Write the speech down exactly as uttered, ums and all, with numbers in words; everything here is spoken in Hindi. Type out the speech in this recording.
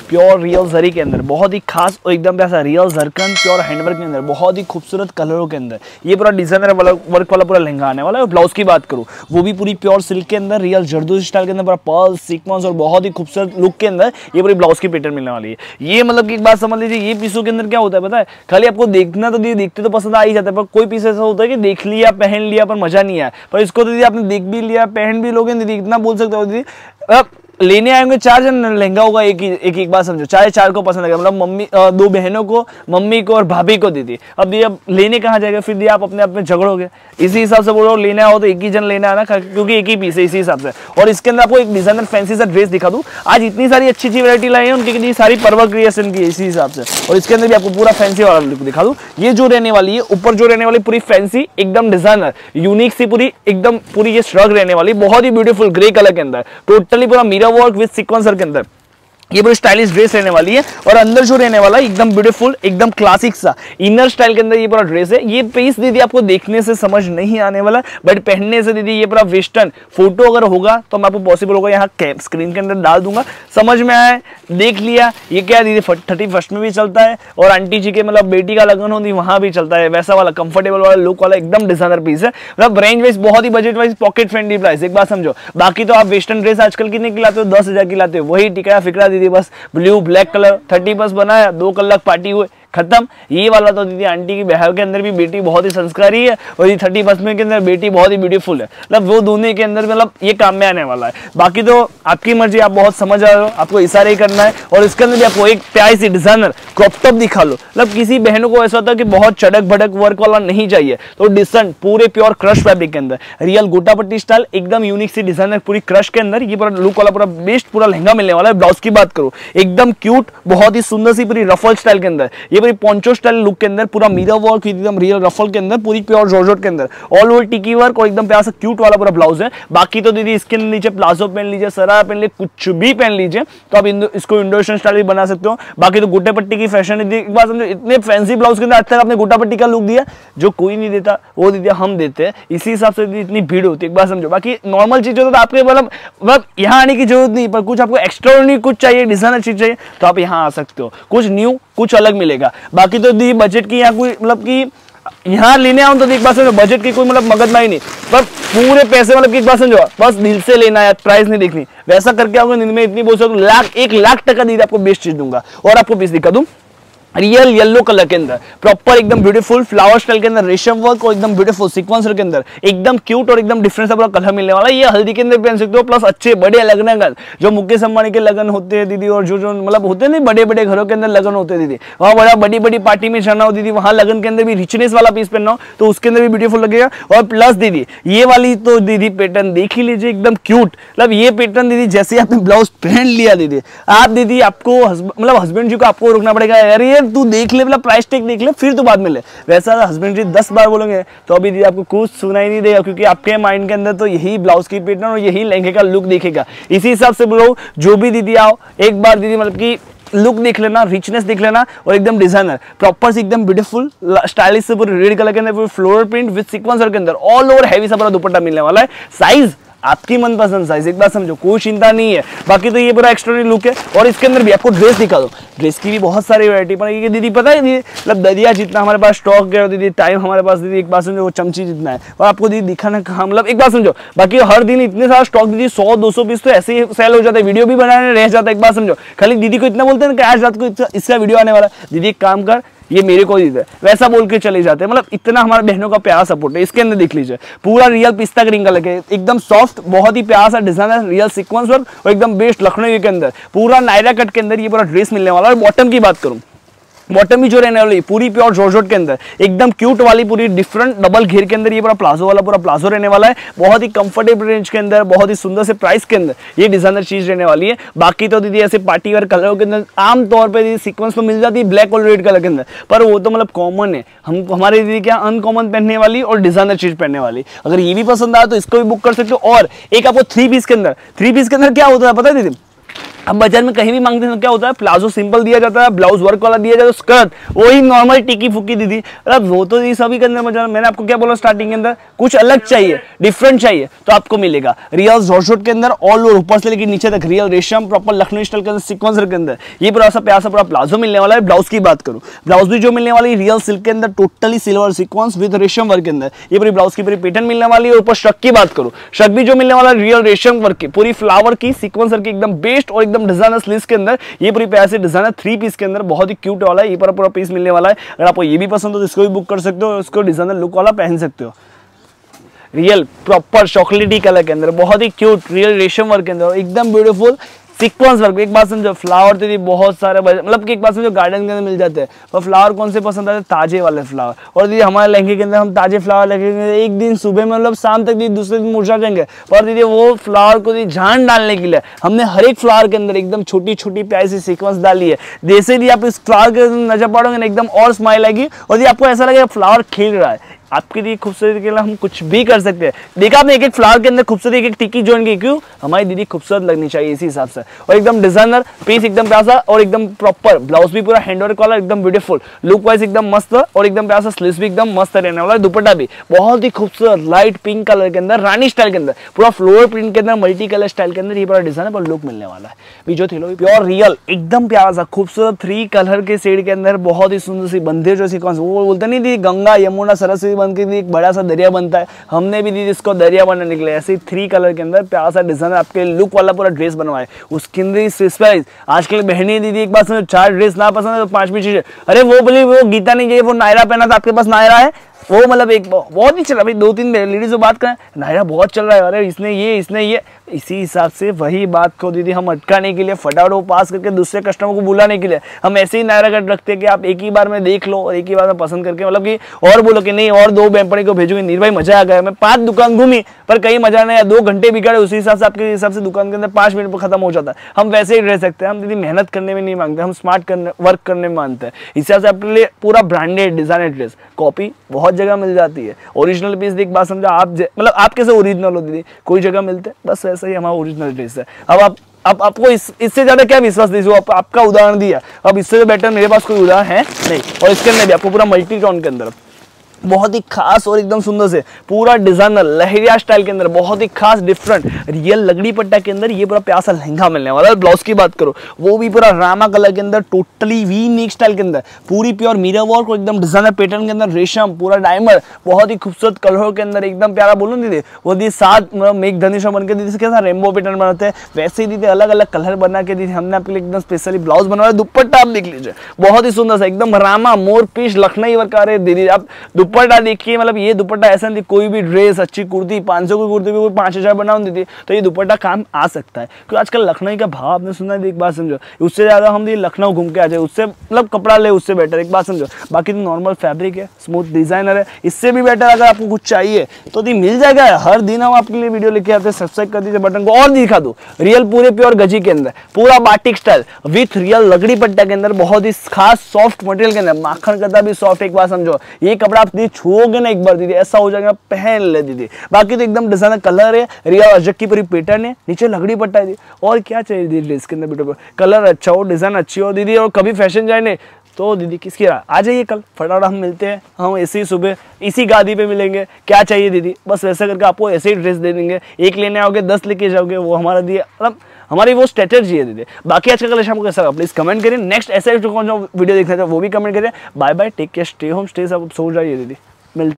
प्योर रियल जरी के अंदर, बहुत ही खास और एकदम ऐसा रियल जरकन प्योर हैंडवर्क के अंदर, बहुत ही खूबसूरत कलरों के अंदर ये पूरा डिजाइनर वाला वर्क वाला पूरा लहंगा आने वाला है। ब्लाउज की बात करूँ वो भी पूरी प्योर सिल्क के अंदर, रियल जरदोजी स्टाइल के अंदर, पूरा पर्ल सीक्वेंस और बहुत ही खूबसूरत लुक के अंदर ये पूरी ब्लाउज की पैटर्न मिलने वाली है। ये मतलब की एक बात समझ लीजिए, ये पीसों के अंदर क्या होता है पता है, खाली आपको देखना तो देखते तो पसंद आ ही जाता है, पर कोई पीस ऐसा होता है कि देख लिया पहन लिया पर मजा नहीं आया। पर इसको तो दीदी आपने देख भी लिया पहन भी लोगे, दीदी इतना बोल सकते हो दीदी लेने आएंगे चार जन, लहंगा होगा एक ही एक एक बात समझो, चाहे चार को पसंद आएगा, मतलब मम्मी दो बहनों को, मम्मी को और भाभी को दीदी। अब ये अब लेने कहाँ जाएगा फिर दी आप अपने आप में झगड़ोगे। इसी हिसाब से बोलो लेना हो तो एक ही जन लेना है ना, क्योंकि एक ही पीस है इसी हिसाब से। और इसके अंदर आपको एक डिजाइनर फैंसी सा ड्रेस दिखा दूं, आज इतनी सारी अच्छी अच्छी वैरायटी लाई है उनकी लिए सारी परवर क्रिएशन की इसी हिसाब से। और इसके अंदर भी आपको पूरा फैंसी वाला लुक दिखा दूं। ये जो रहने वाली है ऊपर जो रहने वाली पूरी फैंसी एकदम डिजाइनर यूनिक सी पूरी एकदम पूरी ये श्रग रहने वाली, बहुत ही ब्यूटीफुल ग्रे कलर के अंदर, टोटली पूरा मिरर वर्क विद सीक्वेंस के अंदर ये पूरी स्टाइलिश ड्रेस रहने वाली है। और अंदर जो रहने वाला है एकदम ब्यूटीफुल एकदम क्लासिक सा इनर स्टाइल के अंदर ये पूरा ड्रेस है। ये पीस दीदी आपको देखने से समझ नहीं आने वाला, बट पहनने से दीदी ये पूरा वेस्टर्न फोटो अगर होगा तो मैं आपको पॉसिबल होगा यहाँ स्क्रीन के अंदर डाल दूंगा, समझ में आए देख लिया। ये क्या दीदी थर्टी फर्स्ट में भी चलता है और आंटी जी के मतलब बेटी का लगन होती वहां भी चलता है, वैसा वाला कंफर्टेबल वाला लुक वाला एकदम डिजाइनर पीस है। मतलब रेंज वाइज बहुत ही budget wise pocket friendly price, एक बात समझो। बाकी तो आप वेस्टर्न ड्रेस आजकल कितने की लाते हो, दस हजार की लाते हो, वही टिकड़ा फिकड़ा दीदी बस ब्लू ब्लैक कलर थर्टी बस बनाया, दो कलाक पार्टी हुए खत्म। ये वाला तो दीदी आंटी की बहन के अंदर भी बेटी बहुत ही संस्कारी है और ये थर्टी फर्स्ट में के अंदर बेटी बहुत ही ब्यूटीफुल है, मतलब वो दोनों के अंदर मतलब ये काम में आने वाला है। बाकी तो आपकी मर्जी, आप बहुत समझ आ रहे हो, आपको इशारा ही करना है। और इसके अंदर भी आपको एक प्यारी सी डिजाइनर क्रॉप टॉप दिखा लो, मतलब किसी बहनों को ऐसा होता है कि बहुत चड़क भड़क वर्क वाला नहीं चाहिए तो डिसेंट पूरे प्योर क्रश फैब्रिक के अंदर रियल गोटा पट्टी स्टाइल एकदम यूनिक सी डिजाइनर पूरी क्रश के अंदर ये पूरा लुक वाला पूरा बेस्ट पूरा लहंगा मिलने वाला है। ब्लाउज की बात करो एकदम क्यूट बहुत ही सुंदर सी पूरी रफल स्टाइल के अंदर, ये पूरी पोंचो स्टाइल लुक के अंदर पूरा मिरर वर्क एकदम रियल रफल के अंदर पूरी प्योर जॉर्जेट के अंदर ऑल ओवर टिकी वर्क और एकदम प्यारा सा क्यूट वाला पूरा ब्लाउज है। बाकी तो दीदी इसके नीचे प्लाजो पहन लीजिए, सरारा पहन लीजिए, कुछ भी पहन लीजिए तो आप इसको इंडो वेस्टर्न स्टाइल भी बना सकते हो। बाकी तो गोटे पट्टी की फैशन है, एक बार समझो इतने फैंसी ब्लाउज के अंदर आज तक आपने गोटा पट्टी का लुक दिया जो कोई नहीं देता, वो दीदी हम देते हैं, इसी हिसाब से इतनी भीड़ होती है, एक बार समझो। बाकी नॉर्मल चीज होता है आपके मतलब मतलब यहाँ आने की जरूरत नहीं, पर कुछ आपको एक्स्ट्राऑर्डिनरी कुछ चाहिए, डिजाइनर चीज चाहिए तो आप यहाँ आ सकते हो, कुछ न्यू कुछ अलग मिलेगा। बाकी तो दी बजट की यहाँ कोई मतलब कि यहाँ लेने आऊं तो एक बात समझो बजट की कोई मतलब मगजमारी नहीं, पर पूरे पैसे मतलब की एक बात समझो बस दिल से लेना है, प्राइस नहीं देखनी, वैसा करके आओगे दिन में इतनी बोल सकते लाख एक लाख टका दीदी आपको बेस्ट चीज दूंगा। और आपको पीस दिखा दूं रियल येलो कलर के अंदर प्रॉपर एकदम ब्यूटीफुल फ्लावर स्टाइल के अंदर रेशम वर्क और एकदम ब्यूटीफुल सीक्वेंस के अंदर एकदम क्यूट और एकदम डिफरेंट सा पूरा कलर मिलने वाला है। ये हल्दी के अंदर पहन सकते हो, प्लस अच्छे बड़े लगन जो मुकेश अंबानी के लगन होते हैं दीदी, और जो जो मतलब होते हैं नहीं बड़े बड़े घरों के अंदर लगन होते हैं दीदी, वहाँ बड़ा बड़ी बड़ी पार्टी में जाना हो दीदी, वहाँ लगन के अंदर भी रिचनेस वाला पीस पहनना हो तो उसके अंदर भी ब्यूटीफुल लगेगा। और प्लस दीदी ये वाली तो दीदी पैटर्न देख ही लीजिए एकदम क्यूट, मतलब ये पैटर्न दीदी जैसे आपने ब्लाउज पहन लिया दीदी आप दीदी आपको मतलब हस्बैंड जी को आपको रोकना पड़ेगा, अरे यार तू देख ले प्राइस टैग देख ले फिर तो बाद में ले, वैसा हस्बैंड जी दस बार बोलेंगे तो अभी दीदी आपको कुछ सुनाई नहीं देगा, क्योंकि आपके माइंड के अंदर तो यही ब्लाउज की पैटर्न और यही लहंगे का लुक दिखेगा। इसी हिसाब से बोलो जो भी दीदी आओ एक बार दीदी मतलब कि लुक देख लेना, रिचनेस देख लेना और एकदम डिजाइनर प्रॉपर से एकदम ब्यूटीफुल स्टाइलिश से पूरे रेड कलर के अंदर पूरे फ्लोरल प्रिंट विद सीक्वेंसर के अंदर ऑल ओवर हैवी सा पूरा दुपट्टा मिलने वाला है। साइज आपकी मनपसंद साइज, एक बात समझो कोई चिंता नहीं है। बाकी तो ये पूरा एक्स्ट्राऑर्डिनरी लुक है। और इसके अंदर भी आपको ड्रेस दिखा दो, ड्रेस की भी बहुत सारी वैरायटी पड़ेगी दीदी, पता है दीदी मतलब दरिया जितना हमारे पास स्टॉक है दीदी, टाइम हमारे पास दीदी एक बात समझो वो चमची जितना है और आपको दीदी दिखाना कहाँ, मतलब एक बात समझो बाकी हर दिन इतने सारा स्टॉक दीदी सौ दो सौ पीस तो ऐसे ही सेल हो जाता है, वीडियो भी बनाने रह जाता है। एक बात समझो खाली दीदी को इतना बोलते हैं कि आज रात को इसका वीडियो आने वाला, दीदी एक काम कर ये मेरे को दीजिए वैसा बोल के चले जाते हैं, मतलब इतना हमारे बहनों का प्यार सपोर्ट है। इसके अंदर देख लीजिए पूरा रियल पिस्ता ग्रीन कलर के एकदम सॉफ्ट बहुत ही प्यारा सा डिजाइन रियल सीक्वेंस वर्क और एकदम बेस्ट लखनऊ के अंदर पूरा नायरा कट के अंदर ये पूरा ड्रेस मिलने वाला है। बॉटम की बात करूं बॉटम भी जो रहने वाली पूरी प्योर जॉर्जेट के अंदर एकदम क्यूट वाली पूरी डिफरेंट डबल घेर के अंदर ये पूरा प्लाजो वाला पूरा प्लाजो रहने वाला है, बहुत ही कंफर्टेबल रेंज के अंदर बहुत ही सुंदर से प्राइस के अंदर ये डिजाइनर चीज रहने वाली है। बाकी तो दीदी ऐसे पार्टी वेयर कलरों के अंदर आमतौर पर दीदी सीक्वेंस तो मिल जाती है ब्लैक और रेड कलर के अंदर, पर वो तो मतलब कॉमन है, हम हमारे दीदी क्या अनकॉमन पहनने वाली और डिजाइनर चीज पहनने वाली। अगर ये भी पसंद आया तो इसको भी बुक कर सकते हो। और एक आपको थ्री पीस के अंदर थ्री पीस के अंदर क्या होता है पता है दीदी, अब बाजार में कहीं भी मांगते हैं तो क्या होता है, प्लाजो सिंपल दिया जाता है, ब्लाउज वर्क वाला दिया जाता है, स्कर्ट वही नॉर्मल टिकी फुकी दीदी, अब वो तो ये सभी के अंदर मजा। मैंने आपको क्या बोला स्टार्टिंग के अंदर, कुछ अलग चाहिए, डिफरेंट चाहिए तो आपको मिलेगा रियल जॉर्जेट के अंदर, ऑल ओवर ऊपर से लेकर नीचे तक रियल रेशम प्रॉपर लखनऊ स्टाइल के अंदर सीक्वेंसर के अंदर ये पूरा सा प्यार सा पूरा प्लाजो मिलने वाला है। ब्लाउज की बात करूं, ब्लाउज भी जो मिलने वाली रियल सिल्क के अंदर, टोटली सिल्वर सीक्वेंस विद रेशम वर्क के अंदर, ये पूरी ब्लाउज की पूरी पैटर्न मिलने वाली है। ऊपर श्रग की बात करूं, श्रग भी जो मिलने वाला है रियल रेशम वर्क की, पूरी फ्लावर की सीक्वेंसर की एकदम बेस्ट और एकदम डिजाइनर स्लीव्स के अंदर, ये पूरी प्यार से डिजाइनर थ्री पीस के अंदर बहुत ही क्यूट वाला है, ये पूरा पूरा पीस मिलने वाला है। अगर आपको ये भी पसंद हो तो इसको भी बुक कर सकते हो, इसको डिजाइनर लुक वाला पहन सकते हो। रियल प्रॉपर चॉकलेटी कलर के अंदर बहुत ही क्यूट रियल रेशम वर्क के अंदर एकदम ब्यूटीफुल सीक्वेंस वर्क। एक बात समझो, फ्लावर तो बहुत सारे मतलब कि एक बात समझो गार्डन के अंदर मिल जाते हैं, और फ्लावर कौन से पसंद आते हैं, ताजे वाले फ्लावर। और दीदी हमारे लहंगे के अंदर हम ताजे फ्लावर लगेंगे, एक दिन सुबह में मतलब शाम तक दीदी दूसरे दिन मुरझा जाएंगे, और दीदी वो फ्लावर को दीदी जान डालने के लिए हमने हर एक फ्लावर के अंदर एकदम छोटी छोटी प्यारी सी सीक्वेंस डाली है। जैसे भी आप इस फ्लावर के नजर पड़ोगे ना एकदम और स्माइल आएगी, और दीदी आपको ऐसा लगेगा फ्लावर खिल रहा है। आपके लिए खूबसूरती के लिए हम कुछ भी कर सकते हैं। देखा आपने एक एक फ्लावर के अंदर खूबसूरती, एक एक टिक्की जोन की, क्यों हमारी दीदी खूबसूरत लगनी चाहिए इसी हिसाब से। और एकदम डिजाइनर पीस एकदम प्यासा, और एकदम प्रॉपर ब्लाउज भी पूरा हैंडवर्क वाला एकदम ब्यूटीफुल लुक वाइज एकदम मस्त, और एकदम प्यासा स्लीव्स भी एकदम मस्त रहने वाला है। दुपट्टा भी बहुत ही खूबसूरत लाइट पिंक कलर के अंदर, रानी स्टाइल के अंदर, पूरा फ्लोर प्रिंट के अंदर, मल्टी कलर स्टाइल के अंदर ये पूरा डिजाइन पर लुक मिलने वाला है। बीजो थी लो प्योर रियल एकदम प्यारा सा खूबसूरत थ्री कलर के शेड के अंदर बहुत ही सुंदर सी बंधे जो सीक्वेंस, वो बोलते नहीं थी गंगा यमुना सरस्वती बन के एक बड़ा दरिया बनता है, हमने भी दीदी इसको दरिया बनने निकले। ऐसे थ्री कलर के अंदर प्यारा सा डिजाइन आपके लुक वाला पूरा ड्रेस बनवाए। उसके अंदर आजकल बहनें दीदी एक बात समझो, चार ड्रेस ना पसंद है तो पांचवी चीजें, अरे वो बोली वो गीता नहीं चाहिए, वो नायरा पहना था, आपके पास नायरा है, वो मतलब एक बहुत ही चला भाई, दो तीन लेडीज से बात करें नायरा बहुत चल रहा है, अरे इसने ये इसने ये, इसी हिसाब से वही बात को दीदी हम अटकाने के लिए फटाफट वो पास करके दूसरे कस्टमर को बुलाने के लिए हम ऐसे ही नायरा कट रखते हैं कि आप एक ही बार में देख लो और एक ही बार में पसंद करके मतलब कि और बोलो कि नहीं और दो बेपड़ी को भेजूंगी, नीर भाई मजा आ गया, मैं पांच दुकान घूमी पर कहीं मजा नहीं आया, दो घंटे बिगड़े, उसी हिसाब से आपके हिसाब से दुकान के अंदर पांच मिनट पर खत्म हो जाता है। हम वैसे ही रह सकते हैं, हम दीदी मेहनत करने में नहीं मांगते, हम स्मार्ट करने वर्क करने में मानते हैं। इस हिसाब से आपके लिए पूरा ब्रांडेड डिजाइनर ड्रेस कॉपी बहुत जगह मिल जाती है, ओरिजिनल पीस देख बात समझा आप मतलब आप कैसे ओरिजिनल हो दीदी, कोई जगह मिलते हैं, बस वैसे ही हमारा ओरिजिनल ड्रेस है। अब आप अब आपको इस इससे ज्यादा क्या विश्वास दीजिए, आप, आपका उदाहरण दिया, अब इससे बेटर मेरे पास कोई उदाहरण है नहीं। और इसके अंदर भी आपको पूरा मल्टी टोन के अंदर बहुत ही खास और एकदम सुंदर से पूरा डिजाइनर लहरिया स्टाइल के अंदर बहुत ही खास डिफरेंट रियल लगड़ी पट्टा के अंदर ये पूरा प्यासा लहंगा मिलने वाला है। ब्लाउज की बात करो वो भी पूरा रामा कलर के अंदर टोटली वी नेक स्टाइल के अंदर पूरी प्योर मिरर वर्क और एकदम डिजाइनर पैटर्न के अंदर रेशम पूरा डायमंड बहुत ही खूबसूरत कलरों के अंदर एकदम प्यारा बोलूँ दीदी वो दी सात मेघ धनुषा बन के दीदी कैसा रेनबो पैटर्न बनाते हैं वैसे ही दीदी अलग अलग कलर बना के दीदी हमने आपके लिए एकदम स्पेशली ब्लाउज बनवाया। दुपट्टा आप देख लीजिए बहुत ही सुंदर सा एकदम रामा मोर पीस लखनऊ वर्क आ रहे दीदी आप दुपट्टा देखिए मतलब ये दुपट्टा ऐसा नहीं कोई भी ड्रेस अच्छी कुर्ती पाँच सौ की कुर्ती भी कोई पाँच हजार बनाओ दीदी तो ये दुपट्टा काम आ सकता है क्योंकि आजकल लखनऊ का भाव आपने सुना है। एक बात समझो उससे ज्यादा हम दीदी लखनऊ घूम के आ जाए उससे मतलब कपड़ा ले उससे बेटर एक बात समझो। बाकी तो नॉर्मल फैब्रिक है स्मूथ डिजाइनर है इससे भी बेटर अगर आपको कुछ चाहिए तो दी मिल जाएगा। हर दिन हम आपके लिए वीडियो लेके आते हैं सब्सक्राइब कर दीजिए बटन को और दिखा दो रियल पूरे प्योर गजी के अंदर पूरा बाटिक स्टाइल विथ रियल लगड़ी पट्टा के अंदर बहुत ही खास सॉफ्ट मटेरियल के अंदर माखन कता भी सॉफ्ट। एक बात समझो ये कपड़ा आप दीदी छुओगे ना एक बार दीदी ऐसा हो जाएगा पहन ले दीदी। बाकी तो एकदम डिजाइनर कलर है रियल अजक की पूरी पैटर्न है नीचे लगड़ी पट्टा है दीदी और क्या चाहिए दीदी इसके अंदर बेटा कलर अच्छा हो डिजाइन अच्छी हो दीदी और कभी फैशन जाए नहीं तो दीदी किसकी राह आ जाइए कल फटाफट हम मिलते हैं हम ऐसे ही सुबह इसी गादी पे मिलेंगे। क्या चाहिए दीदी बस वैसा करके आपको ऐसे ही ड्रेस दे देंगे एक लेने आओगे दस लेके जाओगे वो हमारा दिया मतलब हमारी वो स्ट्रेटजी है दीदी। बाकी आज का कलेक्शन आपको कैसा लगा प्लीज कमेंट करें। नेक्स्ट ऐसा जो वीडियो देखना था वो भी कमेंट करें। Bye bye take care stay home stay सब सो जाइए दीदी।